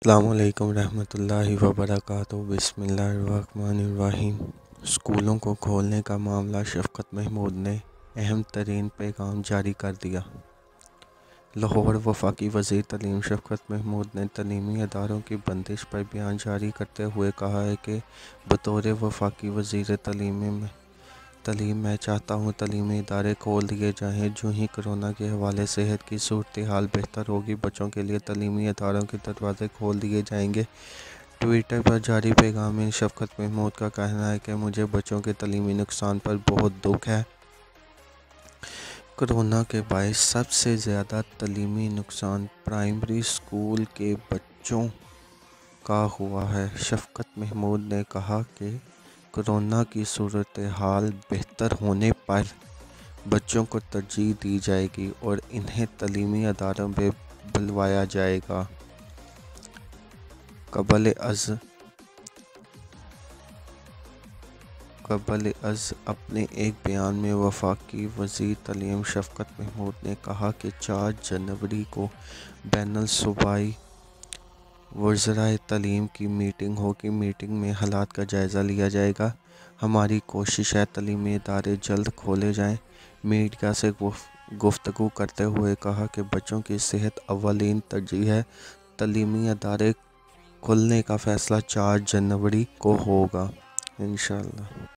अस्सलामुअलैकुम रहमतुल्लाहि व बरकातुहू। बिस्मिल्लाहिर्रहमानिर्रहीम। स्कूलों को खोलने का मामला शफ़क़त महमूद ने अहम तरीन पैगाम जारी कर दिया। लाहौर। वफाकी वज़ीर तालीम शफ़क़त महमूद ने तालीमी इदारों की बंदिश पर बयान जारी करते हुए कहा है कि बतौर वफाकी वज़ीर तालीम मैं चाहता हूँ तालीमी इदारे खोल दिए जाएँ। जो ही कोरोना के हवाले सेहत की सूरत हाल बेहतर होगी, बच्चों के लिए तालीमी इदारों के दरवाज़े खोल दिए जाएंगे। ट्विटर पर जारी पैगाम में शफ़क़त महमूद का कहना है कि मुझे बच्चों के तालीमी नुकसान पर बहुत दुख है। कोरोना के बायस सबसे ज़्यादा तालीमी नुकसान प्राइमरी स्कूल के बच्चों का हुआ है। शफ़क़त महमूद ने कहा कि कोरोना की सूरत हाल बेहतर होने पर बच्चों को तरजीह दी जाएगी और इन्हें तालीमी इदारों में बुलवाया जाएगा। कबल अज़ अपने एक बयान में वफाकी वज़ीर तालीम शफ़क़त महमूद ने कहा कि 4 जनवरी को बैनुल सूबाई वज़राए तालीम की मीटिंग होगी। मीटिंग में हालात का जायज़ा लिया जाएगा। हमारी कोशिश है तालीमी इदारे जल्द खोले जाएँ। मीडिया से गुफ्तगू करते हुए कहा कि बच्चों की सेहत अव्वलीन तरजीह है। तालीमी इदारे खुलने का फ़ैसला 4 जनवरी को होगा इंशाअल्लाह।